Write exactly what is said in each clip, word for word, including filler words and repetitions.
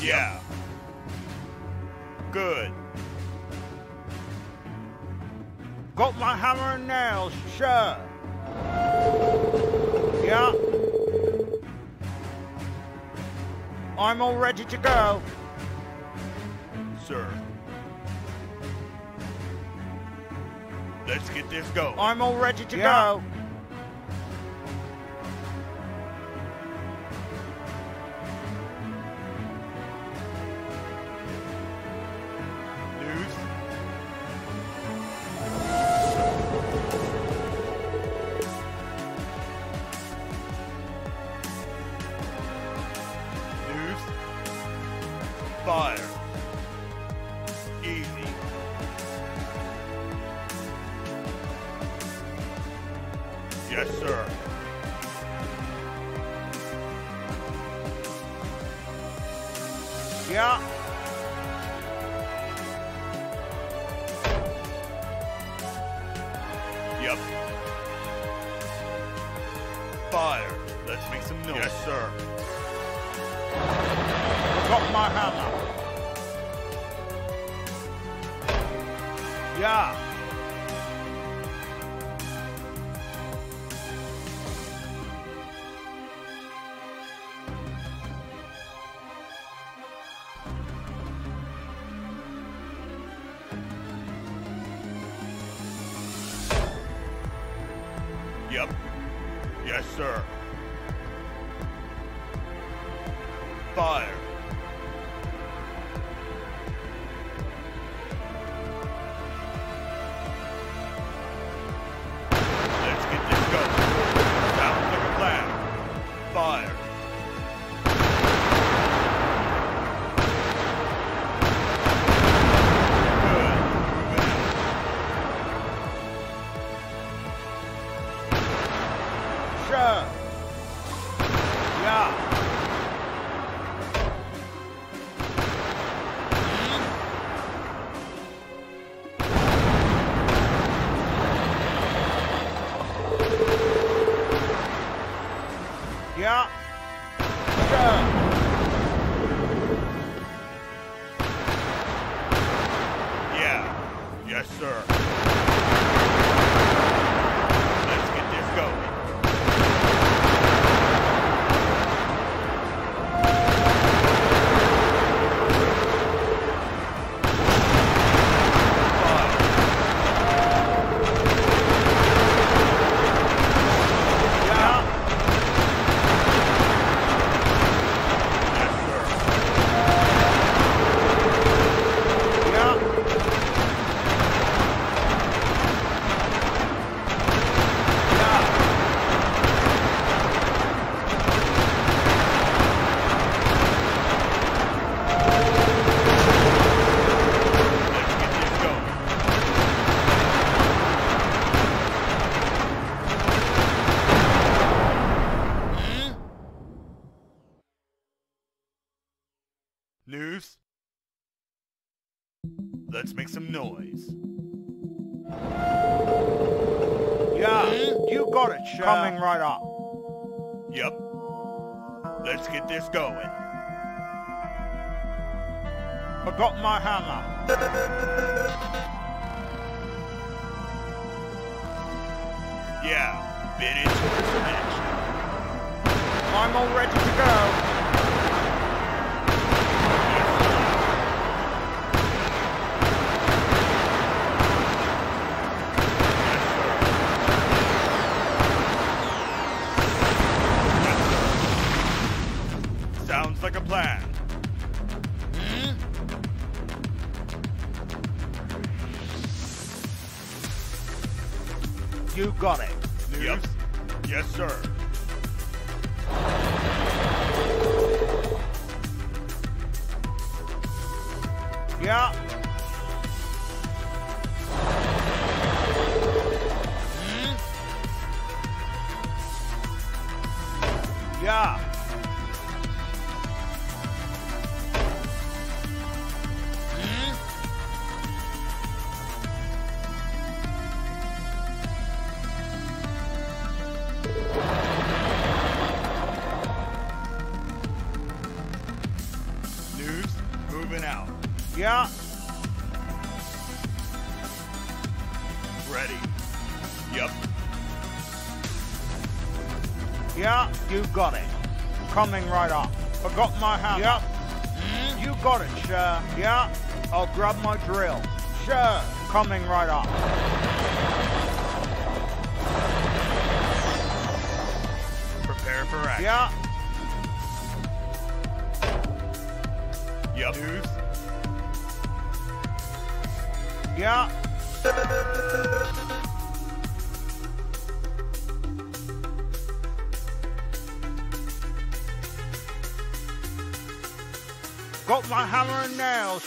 Yeah. Good. Got my hammer and nails, sure. Yeah. I'm all ready to go. Sir. Let's get this going. I'm all ready to Yeah. go. News. News. Fire. Easy. Yes, sir. Yeah. Yep. Fire. Let's make some noise. Yes, sir. Got my hammer. Yeah. Yep. Yes, sir. Fire. Let's get this going. Sounds like a plan. Fire. Good. Moving out. Sure. Yeah. Yeah. Sure. Yeah. Yes, sir. Let's get this going. Yeah. Yes, sir. Yeah. Let's get this going. News. Let's make some noise. Yeah. You got it, sure. Coming right up. Yep. Let's get this going. I got my hammer. Yeah. Bit into some action. I'm all ready to go. Sounds like a plan. You got it. News? Yep. Yes, sir. Yeah. Yeah. News? Moving out. Yeah. Ready. Yep. Yeah, you got it. Coming right up. Forgot my hammer. Yep. Mm, you got it, sure. Yeah. I'll grab my drill. Sure. Coming right up. Prepare for action. Yeah. Yep. News. Yeah. Got my hammer and nails.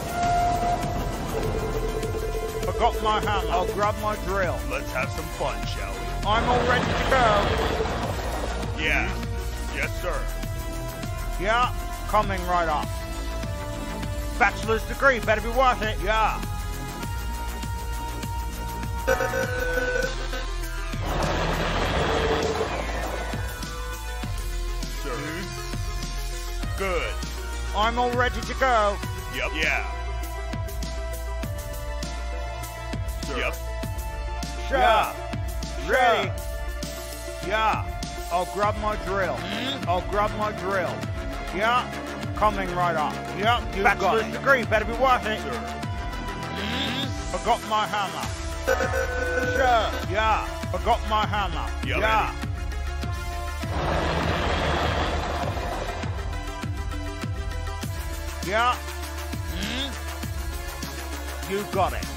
Forgot my hammer. I'll grab my drill. Let's have some fun, shall we? I'm all ready to go. Yeah. Yes, sir. Yeah. Coming right up. Bachelor's degree, better be worth it. Yeah. Sir. Good. I'm all ready to go. Yep. Yeah. Sir. Yep. Sure. Yeah. Ready. Yeah. I'll grab my drill. Mm-hmm. I'll grab my drill. Yeah. Coming right up. Yep. You Bachelor's got it. Degree, better be worth it. Sir. Mm-hmm. Forgot my hammer. Sure. Yeah. Forgot my hammer. Yep. Yeah. Yeah. Mm-hmm. You got it.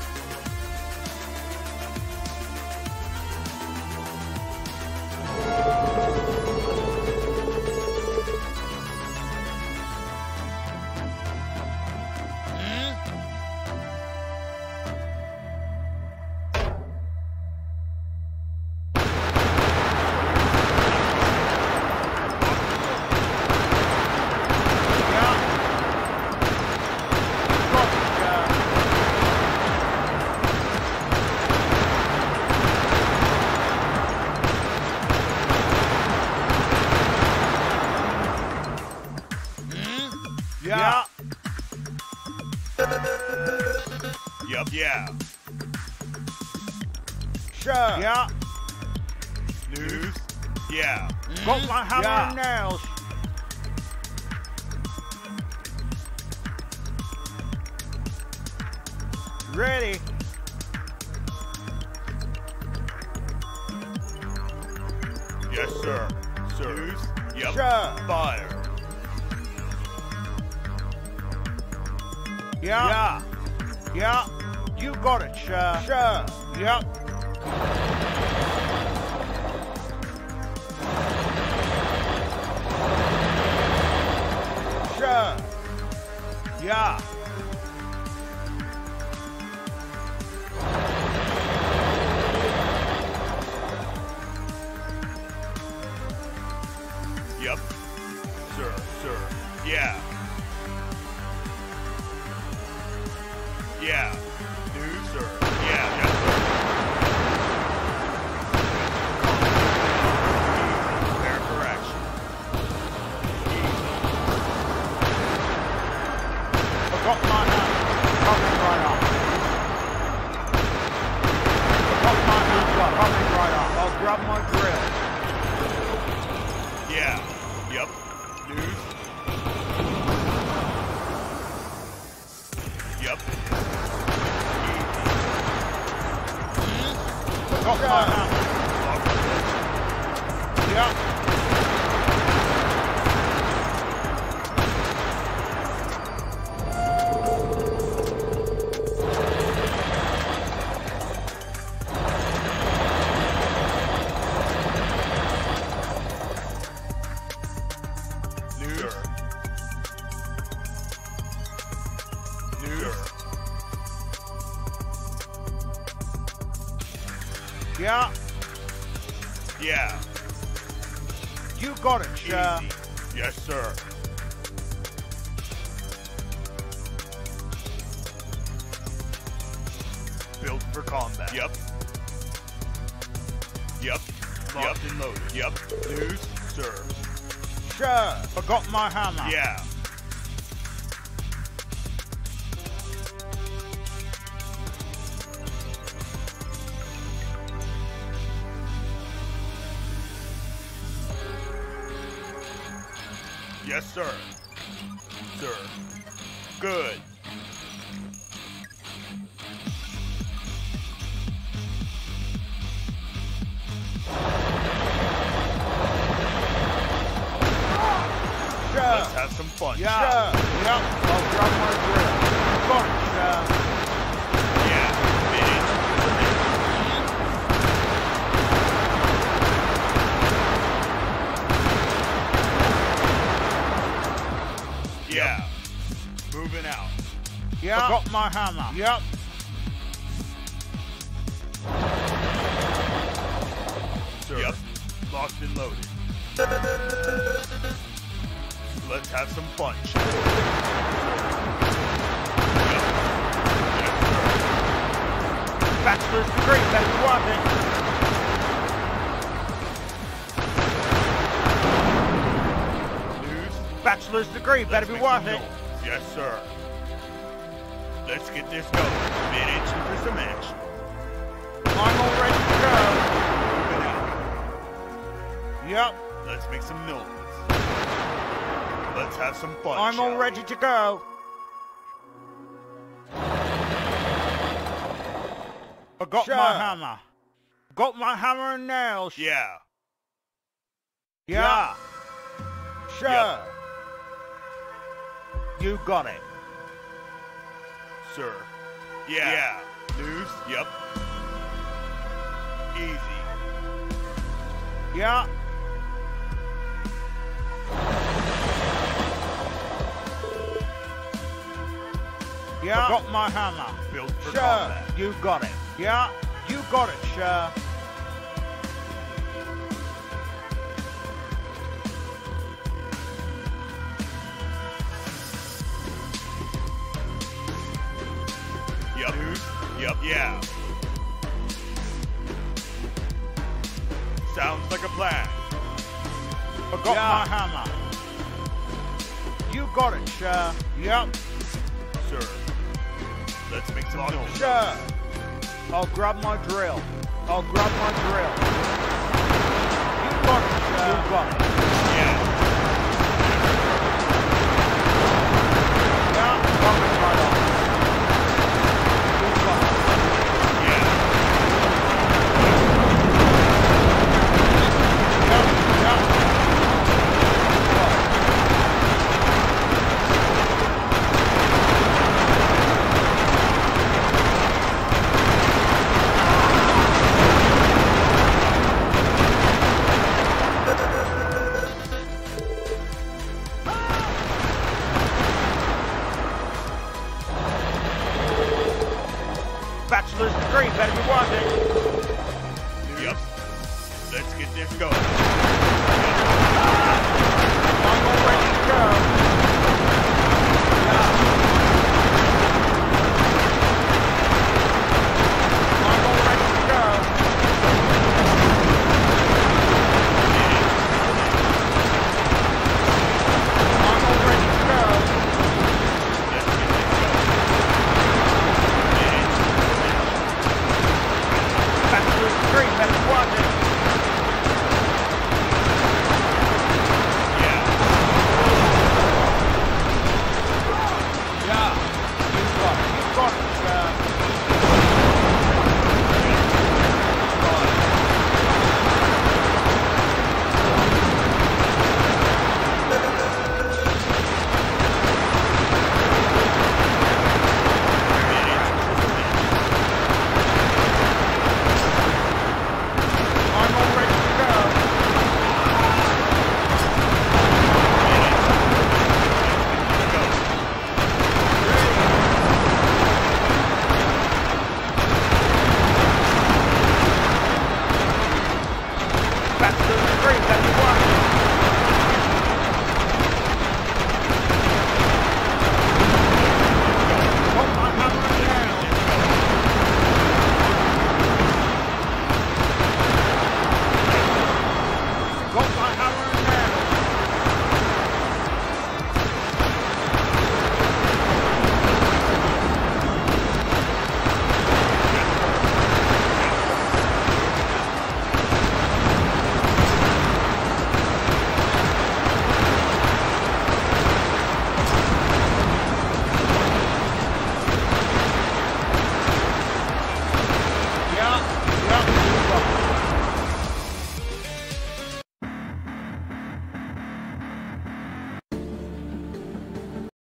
Yeah. Yep. Yeah. Sure. Yeah. News. Yeah. Mm. Got my hammer yeah. and nails. Ready. Yes, sir. Sir. News. Yep. Sure. Fire. Yeah. Yeah. Yeah. You got it, sure. Sure. Yep. Sure. Yeah. Yep. Sir, sir. Yeah. Yeah. News, sir. Yeah, yes, sir. Prepare for action. Forgot my hammer. Coming right up. Forgot my hammer. Coming right up. I'll grab my drill. Yeah. Yep. News. Yep. Forgot my hammer. Yep. News. News. Yeah. Yeah. You got it, sure. Easy. Yes, sir. Built for combat. Yep. Yep. Locked Yep. and loaded. Yep. News, sir. Sure. Forgot my hammer. Yeah. Yes, sir. Sir. Good. Let's have some fun. Yeah. Sure. Yep. I'll grab my drill. Got it, sir. Yeah. Finish. Yeah. Moving out. Yeah. I got my hammer. Yep. Sir. Yep. Locked and loaded. Let's have some fun. Yep. Yes, sir. Bachelor's degree, better be worth it. News. Bachelor's degree, better Let's be worth it. Yes, sir. Let's get this going. Minutes for some action. I'm all ready to go. Moving out. Yep. Let's make some noise. Let's have some fun. I'm all ready to go. I got Sure. my hammer. Got my hammer and nails. Yeah. Yeah. Sure. Yep. You got it. Sir. Yeah. Yeah. News? Yep. Easy. Yeah. Yeah. I got my hammer. Built for Sure. combat. You got it. Yeah. You got it, sure. Yep. News? Yep. Yeah. Sounds like a plan. I got Yeah. my hammer. You got it, sure. Yep. Sir. Let's make some noise. Sure. I'll grab my drill. I'll grab my drill. You got it, sure. You got it. Yeah. Yeah, coming right on. You got it. Yeah. Yep, yep. Bachelor's degree, better be worth it. Yep. Let's get this going. I'm all ready to go.